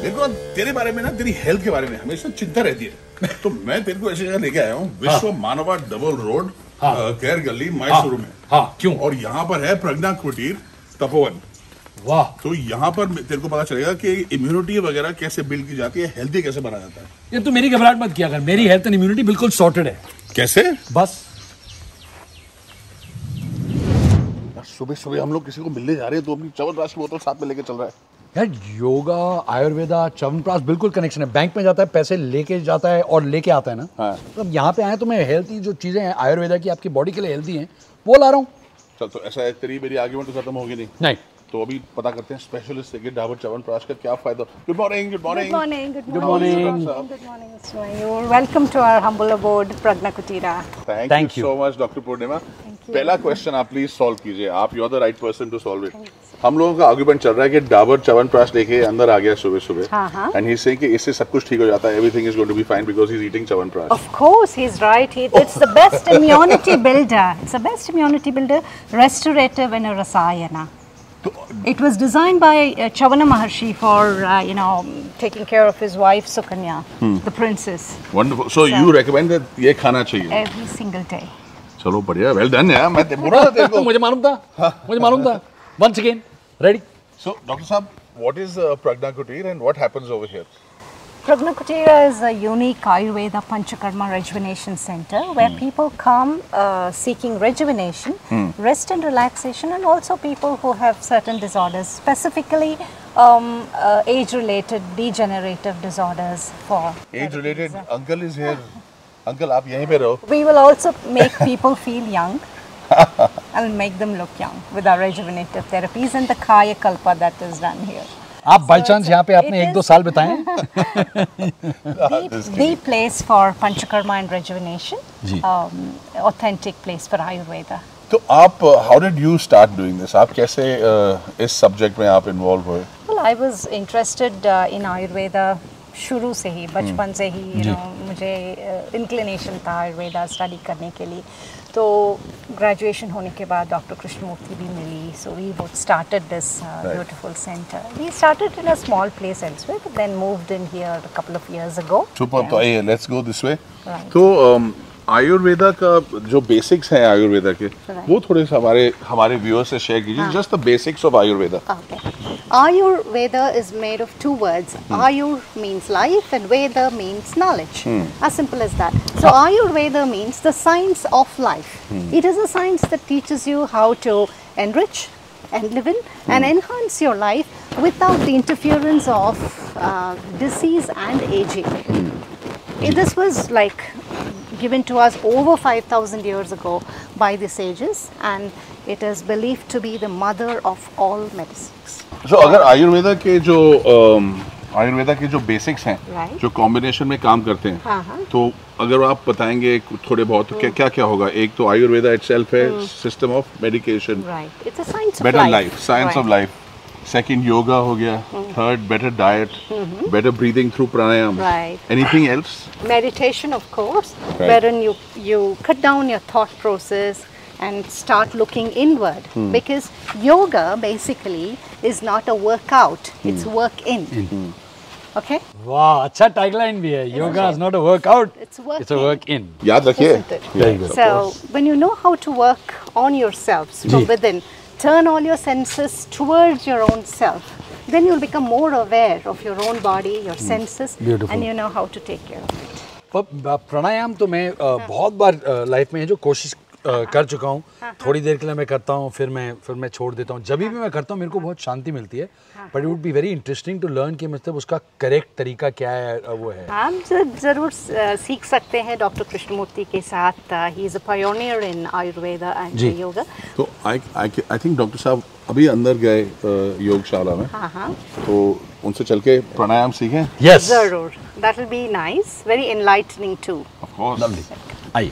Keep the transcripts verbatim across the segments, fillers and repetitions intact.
देखो तेरे बारे में ना, तेरी हेल्थ के बारे में हमेशा चिंता रहती है, तो मैं तेरे को ऐसी जगह लेके आया हूँ, विश्व मानवा डबल रोड, केयर गली, मैसूर में। हाँ, क्यों? और यहाँ पर है प्रज्ञा कुटीर तपोवन। वाह। तो यहाँ पर तेरे को पता चलेगा कि इम्यूनिटी वगैरह कैसे बिल्ड की जाती है, हेल्थी कैसे बना जाता है। ये तो मेरी घबराहट मत किया कर, मेरी हेल्थ एंड इम्यूनिटी बिल्कुल सॉर्टेड है। कैसे? बस सुबह सुबह हम लोग किसी को मिलने जा रहे हैं तो अपनी च्यवनप्राश की बोतल साथ में लेके चल रहा है। यार योगा, आयुर्वेदा, च्यवनप्राश बिल्कुल कनेक्शन है। बैंक में जाता है, पैसे लेके जाता है और लेके आता है ना। हाँ। तो अब यहाँ पे आए तो मैं हेल्थी जो चीजें हैं आयुर्वेदा की, आपकी बॉडी के लिए हेल्थी हैं, वो ला रहा हूँ। चल तो ऐसा है, तेरी मेरी आर्ग्यूमेंट तो खत्म होगी नहीं। नहीं तो अभी पता करते हैं स्पेशलिस्ट से कि डाबर च्यवनप्राश का क्या फायदा। Good morning. Good morning. Good morning. Good Good morning. morning. Good morning, Mister Mayur. Welcome to our humble abode, Pragna Kutira. Thank Thank you you. So much doctor Purnima. you. पहला क्वेश्चन आप please solve कीजिए, आप you are the right person to solve it. हम लोगों का argument चल रहा है कि डाबर च्यवनप्राश लेके अंदर आ गया सुबह सुबह, हाँ, हाँ। एंड ही इज सेइंग कि इससे सब कुछ ठीक हो जाता है, everything is going to be fine because he is eating Chyawanprash. Of course, he's right. He, it's the best immunity builder. It's the best immunity builder, restorative and a rasayana. It was designed by uh, Chavana Maharshi for, uh, you know, taking care of his wife Sukanya, the princess, wonderful. So you recommend that ये खाना चाहिए every single day. चलो बढ़िया, well done यार। मैं ते- बोला था तेरे को। मुझे मालूम था, मुझे मालूम था। Once again ready. So doctor साहब, what is Pragna Kutira and what happens over here? Pragna Kutira is a unique Ayurveda Panchakarma rejuvenation center where people come uh, seeking rejuvenation, rest and relaxation, and also people who have certain disorders, specifically um, uh, age-related degenerative disorders. For age related uncle is here. Uncle आप यहीं पे रहो। we will also make people feel young and make them look young with our rejuvenative therapies and the Kaya Kalpa that is done here. आप by chance यहाँ पे आपने it एक दो is- साल बिताए हैं? the, the place for Panchakarma and rejuvenation, ji. um, authentic place for Ayurveda. तो आप how did you start doing this? आप कैसे uh, इस सब्जेक्ट में आप इन्वॉल्व हुए? Well, I was interested uh, in Ayurveda शुरू से ही, बचपन से ही, you know, मुझे इंक्लिनेशन था आयुर्वेदा स्टडी करने के लिए। तो ग्रेजुएशन होने के बाद डॉक्टर कृष्णमूर्ति भी मिली, so we started this beautiful centre. We started in a small place elsewhere but then moved in here a couple of years ago. Super. तो आइए let's go this way. Right. तो um, Ayurveda का जो basics हैं आयुर्वेदा के, वो थोड़े से हमारे हमारे व्यूअर्स से शेयर कीजिए, just the basics of Ayurveda. Okay. Ayurveda is made of two words. Ayur means life and Veda means knowledge. As simple as that. So Ayurveda means the science of life. It is a science that teaches you how to enrich and live in and enhance your life without the interference of uh, disease and aging. This was like given to us over five thousand years ago by the sages, and it is believed to be the mother of all medicines. so, अगर आयुर्वेदा के जो um, Ayurveda के जो basics हैं, Right. जो combination में काम करते हैं, हाँ, हाँ। तो अगर आप बताएंगे थोड़े बहुत तो क्या क्या क्या होगा? एक तो आयुर्वेदा इटसेल्फ है, system of medication, Right. It's a science of better life. Life, science of Right. Life. Second yoga हो गया, third better diet, better breathing through pranayama. Right. Anything else? Meditation, of course, Right. wherein you you cut down your thought process and start looking inward. Because yoga basically is not a workout; it's work in. Okay. वाह, अच्छा tagline भी है। Yoga is not a workout, It's work it's a work in. याद रखिए। Isn't it? Very good. So when you know how to work on yourselves from ji. within, turn all your senses towards your own self, then you'll become more aware of your own body, your senses, Beautiful. and you know how to take care of it. पर प्राणायाम तो मैं अ, बहुत बार life में है जो कोशिश अ, कर चुका हूँ। थोड़ी देर के लिए मैं करता हूँ, फिर मैं फिर मैं छोड़ देता हूँ। जब भी मैं करता हूँ मेरे को बहुत शांति मिलती है, but it would be very interesting to learn कि मतलब उसका करेक्ट तरीका क्या है, अ, वो है। हम ज- जरूर स- सीख सकते हैं डॉक्टर कृष्णमूर्ति के साथ। He is a pioneer in Ayurveda and जी। योगा। तो I I I think doctor साहब अभी अंदर गए अ, योगशाला में, हाँ हाँ तो उनसे चल के प्राणायाम सीखें। यस, जरूर, that will be nice, very enlightening too. Of course. आइए।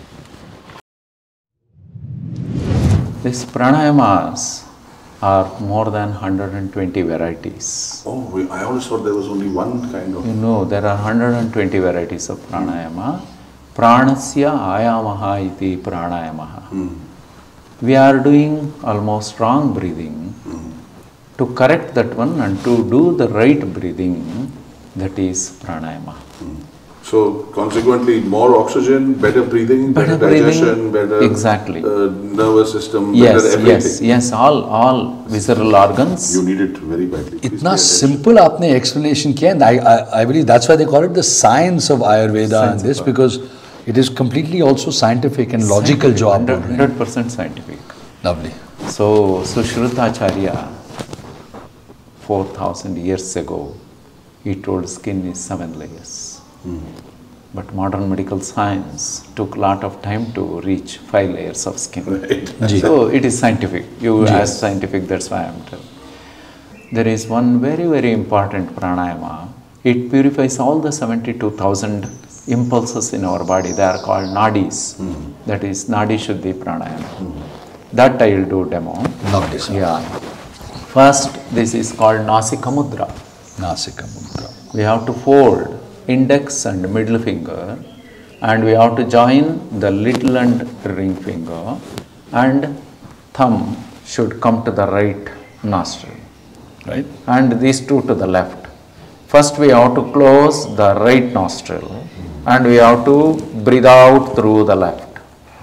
These pranayamas are more than one hundred twenty varieties. Oh, we- I always thought there was only one kind of. You know, there are one hundred twenty varieties of pranayama. Pranasya ayamaha iti pranayamaha. We are doing almost strong breathing. To correct that one and to do the right breathing, That is pranayama. So consequently, more oxygen, better breathing, better, Better breathing, digestion, better exactly. uh, nervous system, Yes, better everything. yes, yes. All, all visceral organs. You need it very badly. Please इतना pay attention. Simple आपने explanation किया and I, I, I believe that's why they call it the science of Ayurveda and this because it is completely also scientific and logical जो आप बोल रहे हैं. Hundred percent scientific. Lovely. So Sushrutaracharya, four thousand years ago, he told skin is seven layers. But modern medical science took a lot of time to reach five layers of skin. Right. So it is scientific. You ask scientific, that's why I am telling. There is one very, very important pranayama. It purifies all the seventy-two thousand impulses in our body. They are called nadis. That is Nadi Shuddhi pranayama. That I will do demo. Lovely, sir. Yeah. First, this is called Nasika Mudra. Nasika Mudra. We have to fold index and middle finger and we have to join the little and ring finger and thumb should come to the right nostril, right? And these two to the left. First we have to close the right nostril and we have to breathe out through the left.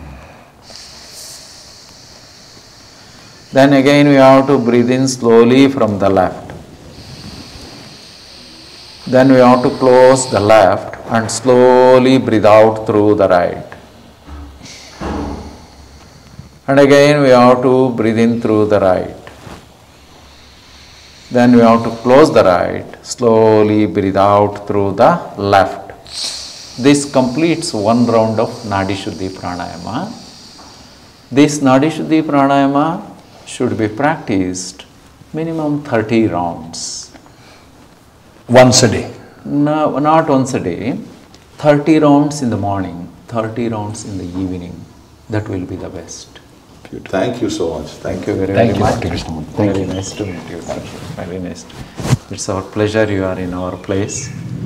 Then again we have to breathe in slowly from the left. Then we have to close the left and slowly breathe out through the right. And again we have to breathe in through the right. Then we have to close the right, slowly breathe out through the left. This completes one round of Nadi Shuddhi Pranayama. This Nadi Shuddhi Pranayama should be practiced minimum thirty rounds. Once a day. No, not once a day. thirty rounds in the morning, thirty rounds in the evening. That will be the best. Thank you so much. Thank you very, Thank very you, much. Doctor Krishnamurthy. Very nice to meet you. Sir. Very nice. It's our pleasure you are in our place.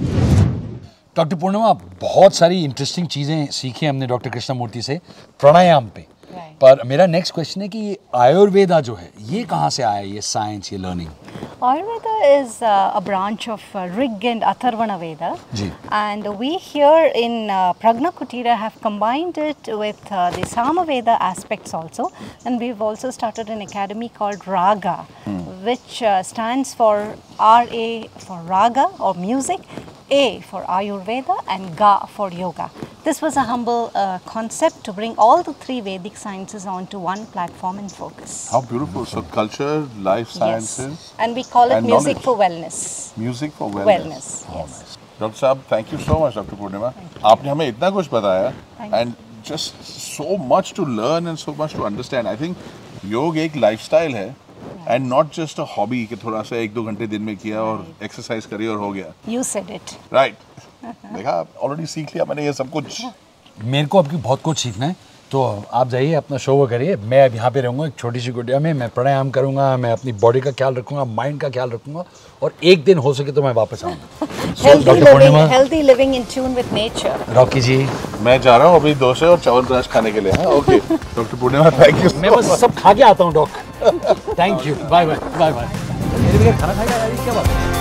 Doctor Purnima बहुत सारी interesting चीज़ें सीखी हमने doctor Krishnamurthy से प्राणायाम पे Right. पर मेरा next question है कि ये आयुर्वेदा जो है ये कहाँ से आया ये साइंस ये learning Ayurveda is uh, a branch of uh, Rig and Atharvana Veda. Ji. And we here in uh, Pragna Kutira have combined it with uh, the Samaveda aspects also. And we've also started an academy called Raga, which uh, stands for R A for Raga or music, A for Ayurveda and Ga for yoga. This was a humble uh, concept to bring all the three Vedic sciences onto one platform and focus. How beautiful. So culture, life sciences, Yes. And we call it and music knowledge. for wellness. music for wellness. Wellness, yes. Doctor साहब thank you so much doctor Purnima आपने हमें इतना कुछ बताया Thank you. And just so much to learn and so much to understand I think yoga एक lifestyle है and not just a hobby कि थोड़ा सा एक दो घंटे दिन में किया और एक्सरसाइज करी और हो गया You said it. राइट देखा ऑलरेडी सीख लिया मैंने ये सब कुछ मेरे को आपकी बहुत कुछ सीखना है तो आप जाइए अपना शो वो करिए मैं अब यहाँ पे रहूँगा एक छोटी सी कुटिया में मैं प्राणायाम करूँगा मैं अपनी बॉडी का ख्याल रखूँगा माइंड का ख्याल रखूँगा और एक दिन हो सके तो मैं वापस आऊँगा Healthy Doctor living, Purnima. healthy living in tune with nature. Rocky ji मैं जा रहा हूँ अभी डोसे और चावल खाने के लिए okay doctor Purnima thank you मैं बस सब खा के आता हूँ doc thank you bye bye bye bye मेरे बगैर खाना खाएगा यार ये क्या बात है